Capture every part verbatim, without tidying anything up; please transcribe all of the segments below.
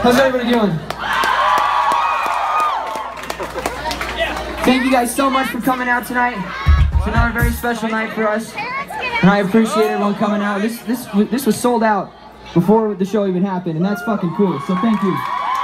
How's everybody doing? Thank you guys so much for coming out tonight. It's another very special night for us, and I appreciate everyone coming out. This this this was sold out before the show even happened, and that's fucking cool. So thank you.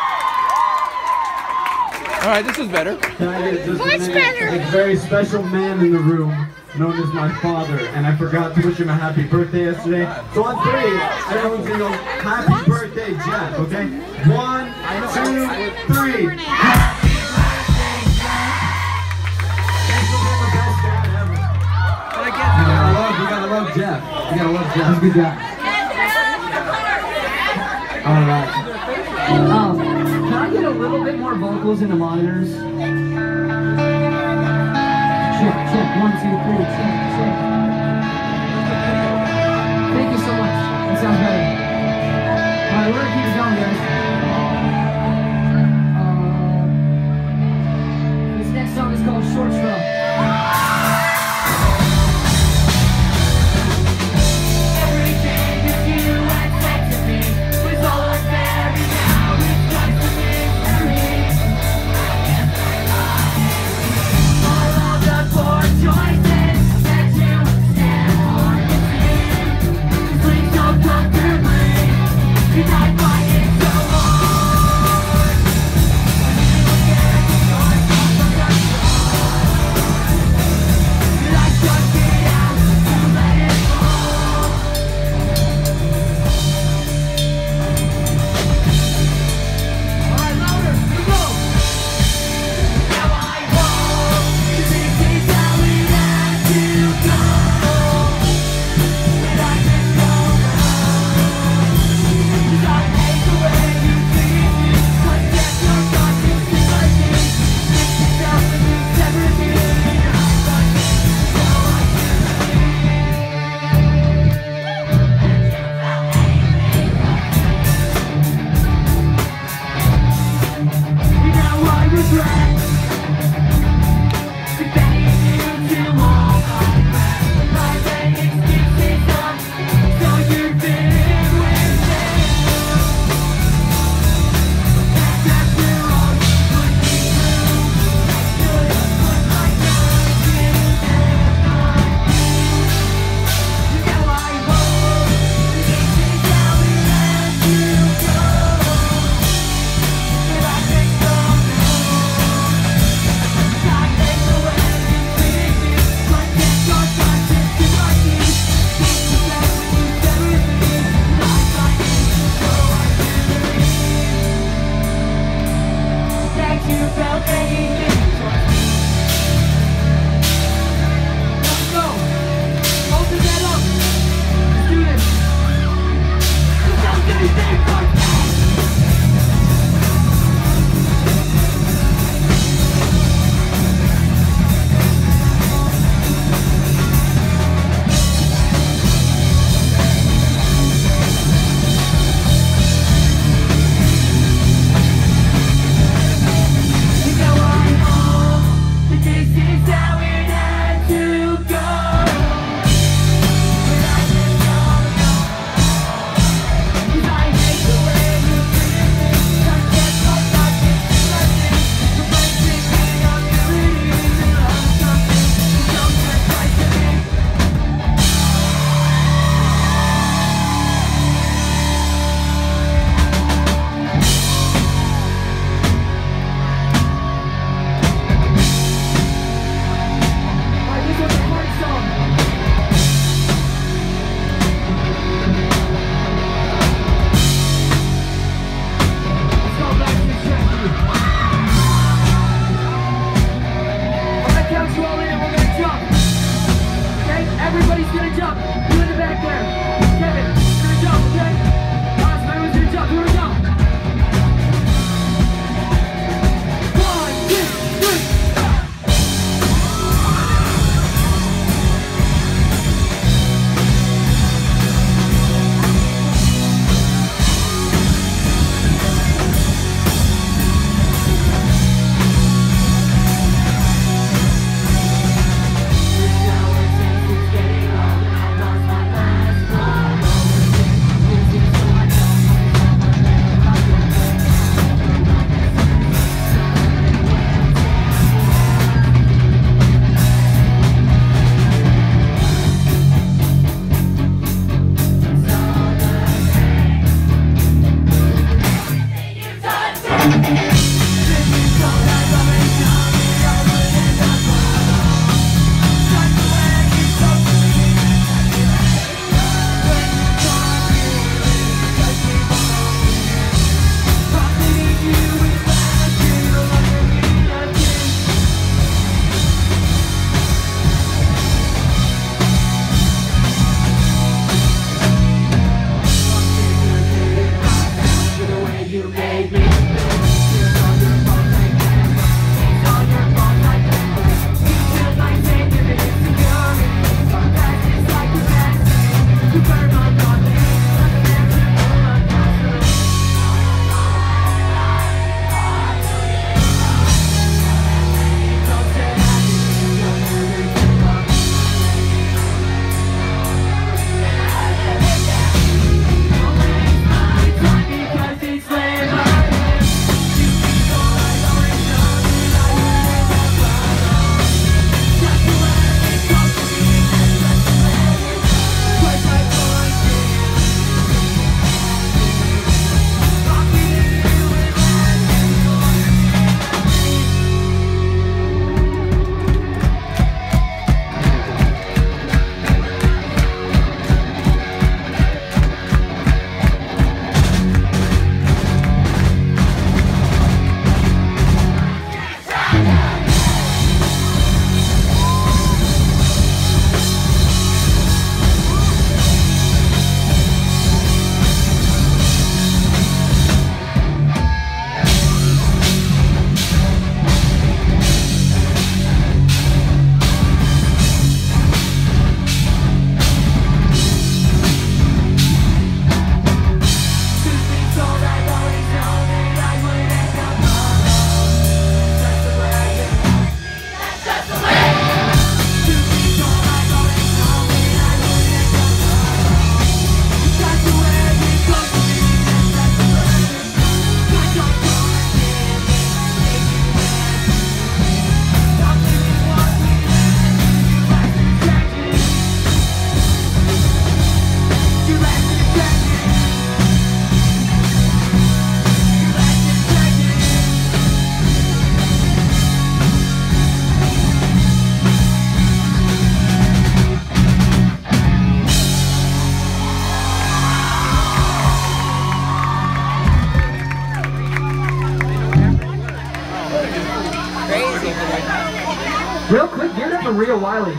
All right, this is better. Much better. A very special man in the room, known as my father, and I forgot to wish him a happy birthday yesterday. So on three, everyone's gonna go, happy birthday, Jeff, okay? One, two, three. Happy birthday, Jeff! Thanks for being the best dad ever. You gotta love, you gotta love Jeff. You gotta love Jeff. He's a good guy. All right. Um, can I get a little bit more vocals in the monitors? Check, check, one, two, three, check, check. Thank you so much. That sounds better. Alright, we're gonna keep it going, guys. Uh, this next song is called Short Straw. Real quick, give it up for Rio Wiley.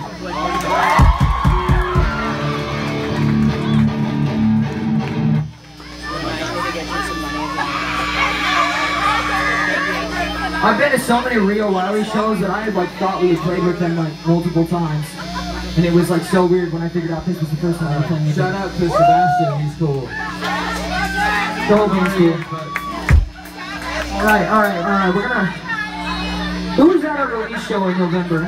I've been to so many Rio Wiley shows that I had like thought we had played with them like multiple times. And it was like so weird when I figured out this was the first time we were playing. Shout out to Sebastian, he's cool. The whole thing's cool. Alright, alright, alright, we're gonna... Who was at our release show in November?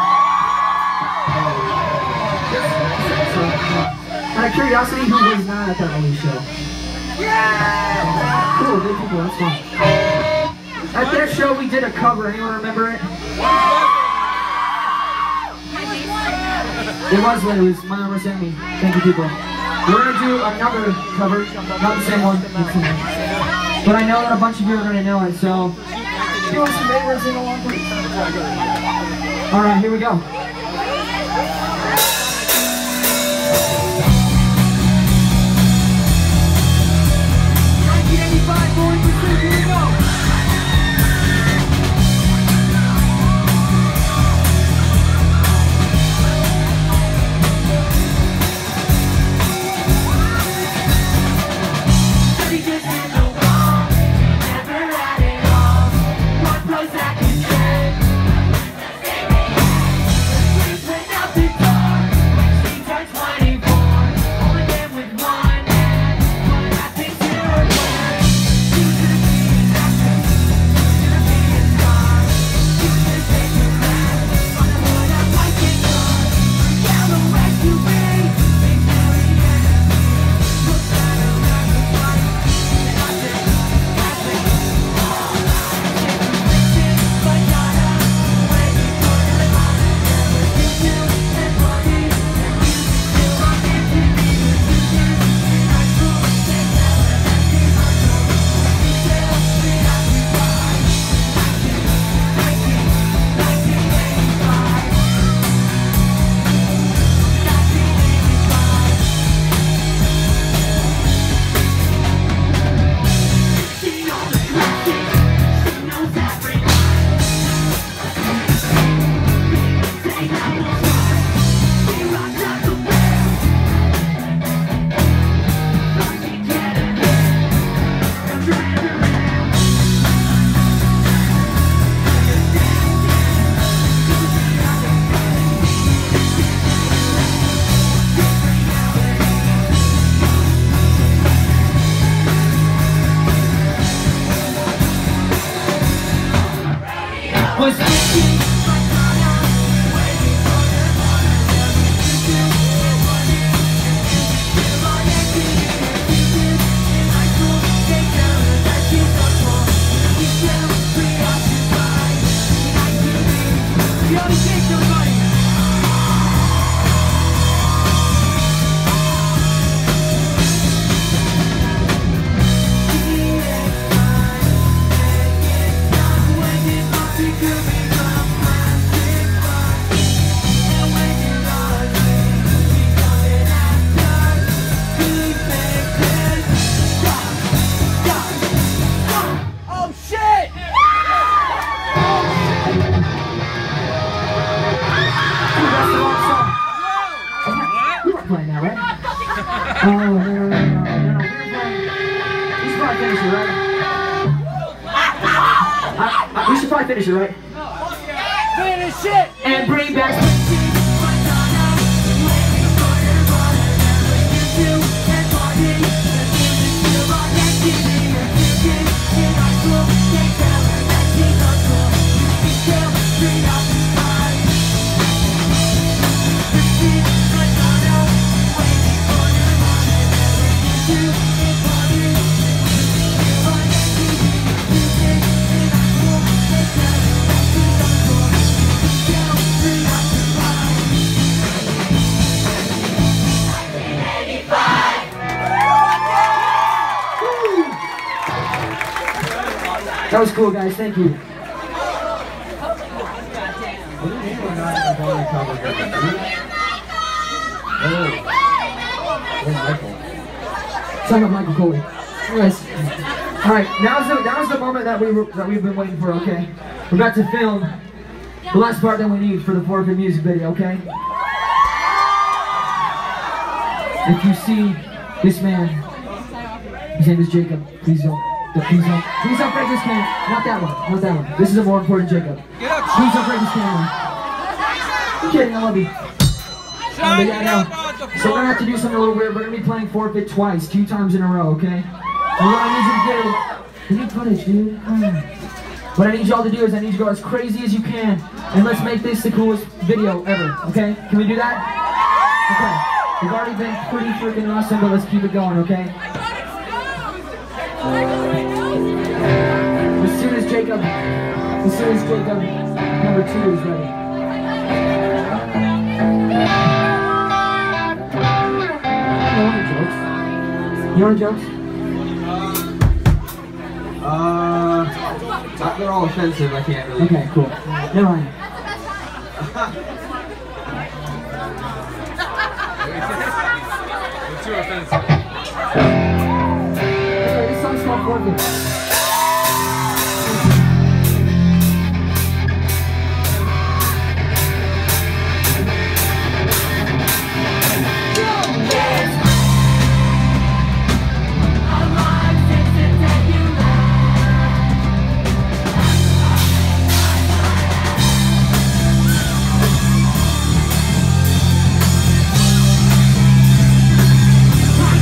Out of curiosity, who was not at that release show? Yeah! Cool, good people, that's fun. At that show we did a cover, anyone remember it? It was when it was My Armor Sent Me. Thank you, people. We're gonna do another cover, not the same one, but I know that a bunch of you are gonna know it, so do us a favor and sing along, please. Alright, here we go. nineteen eighty-five, Bowling Pursuit, here we go. Finish it, right? Finish it! And bring back. That was cool, guys. Thank you. Son of Michael Coley. Anyways, all right. Now's the now's the moment that we were, that we've been waiting for. Okay, we're about to film the last part that we need for the forfeit music video, okay? If you see this man, his name is Jacob, please don't, don't please don't, please don't break this camera. Not that one, not that one. This is a more important Jacob. Please don't break this camera. I'm kidding, I love you. Um, but yeah, no. So we're gonna have to do something a little weird. We're gonna be playing forfeit twice, two times in a row, okay? And what I need you to do, we need footage, dude. Come on. What I need y'all to do is I need you to go as crazy as you can, and let's make this the coolest video ever, okay? Can we do that? Okay. We've already been pretty freaking awesome, but let's keep it going, okay? As soon as Jacob, as soon as Jacob number two is ready. You want jokes? You want jokes? Uh, they're all offensive. I can't really. Okay, cool. Never mind. Too offensive. Anyway, this song's called Forfeit. Bye.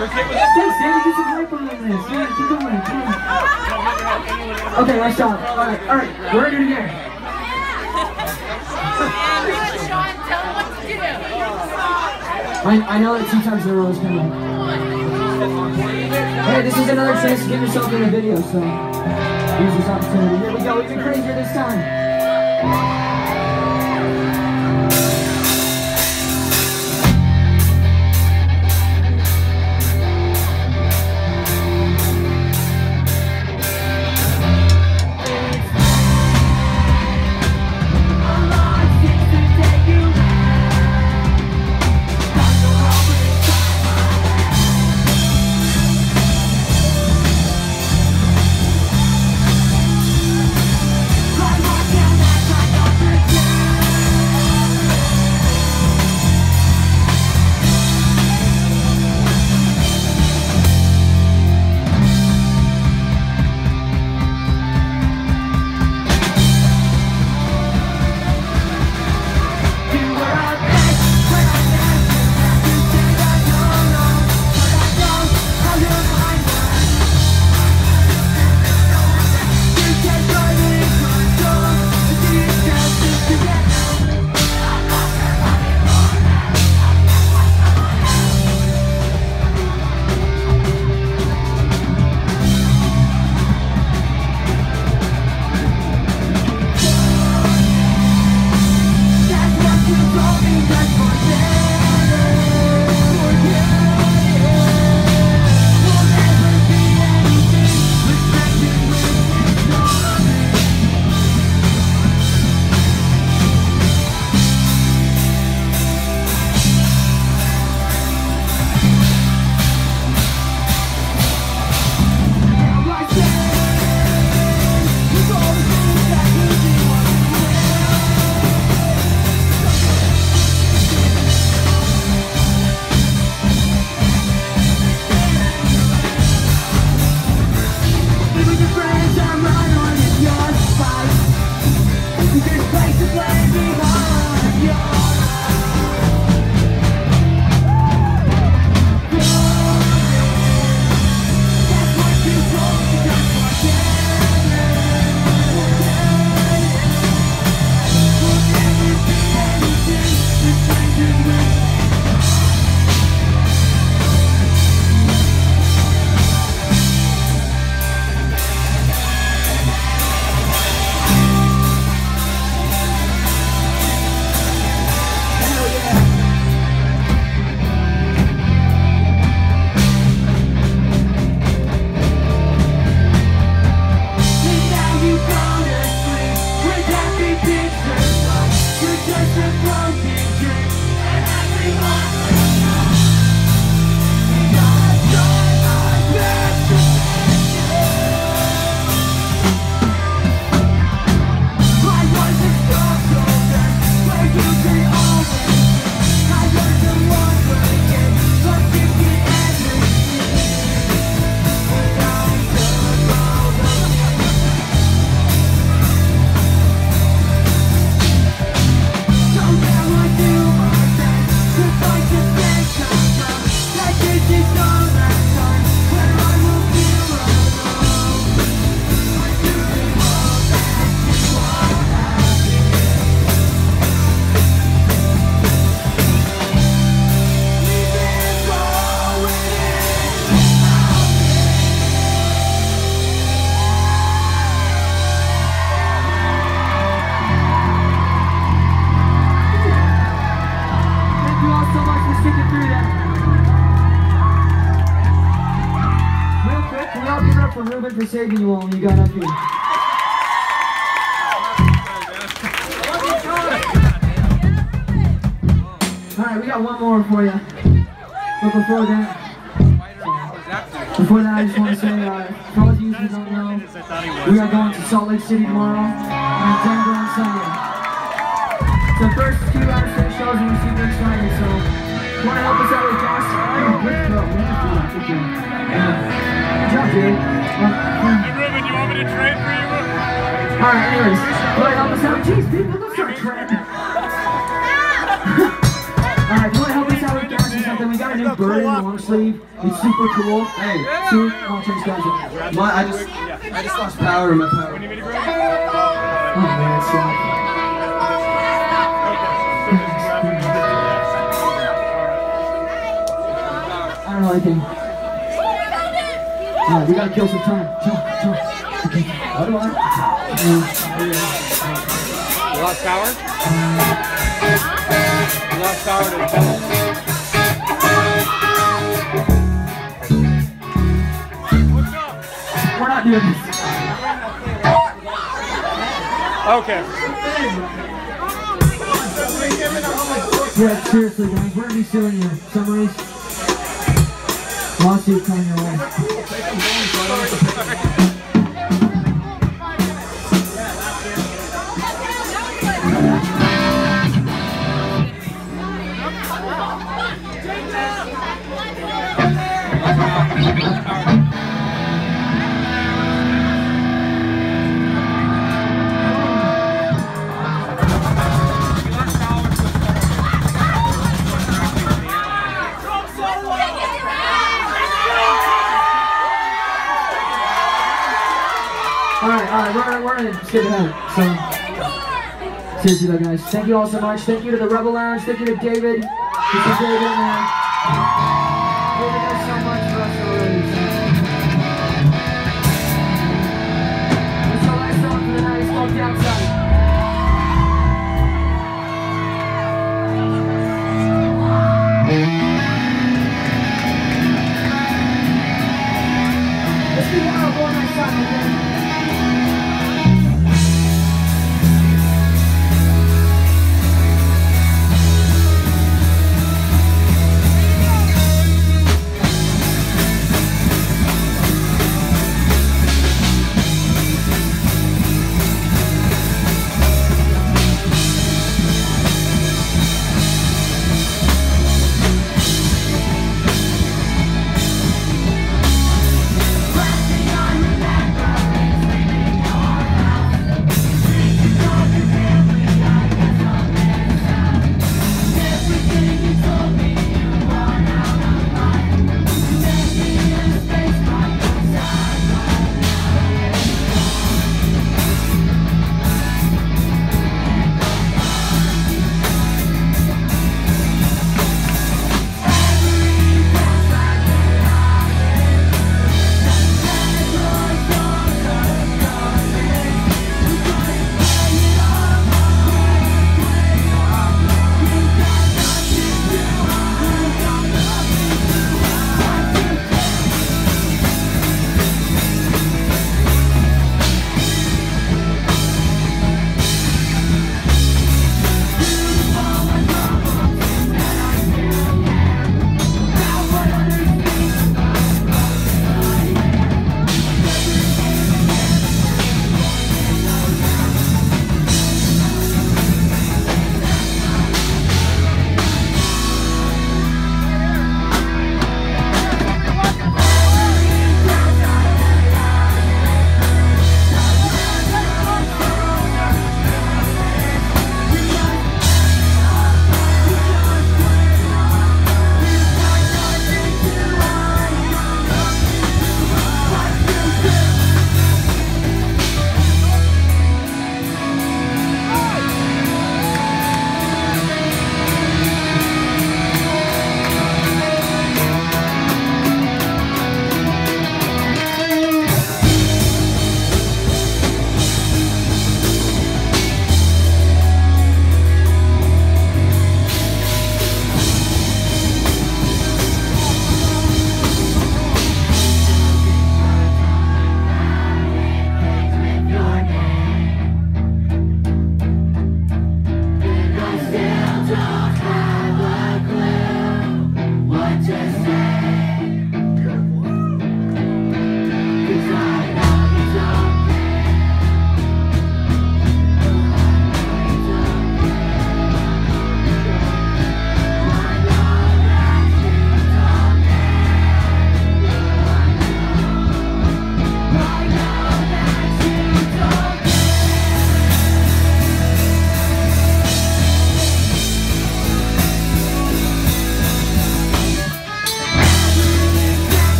Thanks, David. Do some hype on this. Yeah, keep going. Come on. Okay, nice job. All right, all right. We're ready to go. Sean, tell him what to do. I, I know that two times in a row is coming. Hey, this is another chance to get yourself in a video, so use this opportunity. Here we go, even crazier this time. For saving you all when you got up here. Alright, we got one more for you. But before that, before that I just want to say, uh, for all of you who don't know, we are going to Salt Lake City tomorrow and Denver on Sunday. It's the first two out of six shows and we're super excited, so if you want to help us out with gas, good job, dude. Hey, Ruben, you want me to trade for you? Alright, anyways, go ahead, help us out. Jeez, people, don't start trading. Alright, go ahead, help us out with gas or something. We got a new bird in the launch sleeve. It's super cool. Hey, See, watch these guys. my, I just, I just lost power in my power. Oh man, it's like. I don't know anything. Alright, we gotta kill some time. Jump, jump. Okay. How do I? You lost power? You lost power to the pedal. We're not doing this. Okay. Yeah, seriously, guys, we're gonna be suing you. Summaries. Lawsuit coming your way. Alright, alright, we're, we're gonna skip ahead. So, seriously though, guys, thank you all so much. Thank you to the Rebel Lounge. Thank you to David. This is David, man. David does so much for us already. So. It's the last song for the night. It's called Downside. Let's do one more one night song, okay?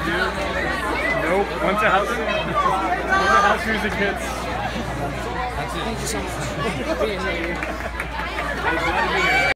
Nope. Went to house. Went to house music hits. Thank you so much for being here.